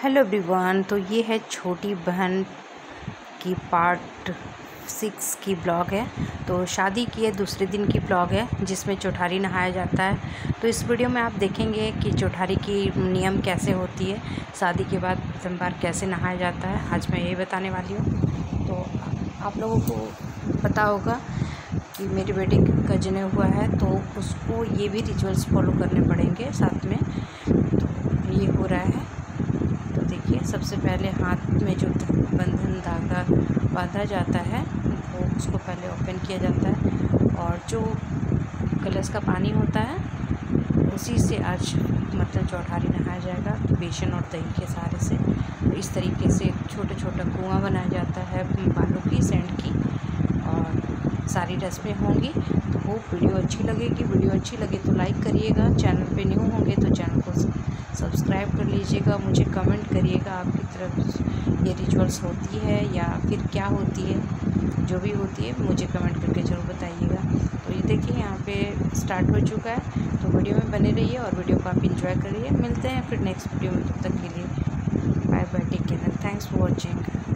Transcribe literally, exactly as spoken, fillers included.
Hello everyone. तो ये है छोटी बहन की पार्ट सिक्स की ब्लॉग है। तो शादी की है दूसरे दिन की ब्लॉग है जिसमें चौठारी नहाया जाता है। तो इस वीडियो में आप देखेंगे कि चौठारी की नियम कैसे होती है, शादी के बाद प्रथम बार कैसे नहाया जाता है। आज मैं यही बताने वाली हूँ। तो आप लोगों को पता होगा कि मेरी बेटी का जनेऊ हुआ है तो उसको ये भी रिचुअल्स फॉलो करने पड़ेंगे साथ में। तो ये हो रहा है। तो देखिए, सबसे पहले हाथ में जो बंधन धागा बांधा जाता है वो उसको पहले ओपन किया जाता है और जो कलश का पानी होता है उसी से आज मतलब चौठारी नहाया जाएगा। तो बेसन और दही के सहारे से तो इस तरीके से छोटा छोटा कुआं बनाया जाता है बालू की सैंड की, और सारी रस्में होंगी। तो वो वीडियो अच्छी लगेगी, वीडियो अच्छी लगे तो लाइक करिएगा, चैनल पे न्यू होंगे तो चैनल को सब्सक्राइब कर लीजिएगा, मुझे कमेंट करिएगा आपकी तरफ ये रिचुअल्स होती है या फिर क्या होती है। जो भी होती है मुझे कमेंट करके ज़रूर बताइएगा। तो ये देखिए यहाँ पे स्टार्ट हो चुका है। तो वीडियो में बने रहिए और वीडियो को आप इंजॉय करिए। मिलते हैं फिर नेक्स्ट वीडियो में, तब तक के लिए bye bye, take care, thanks for watching.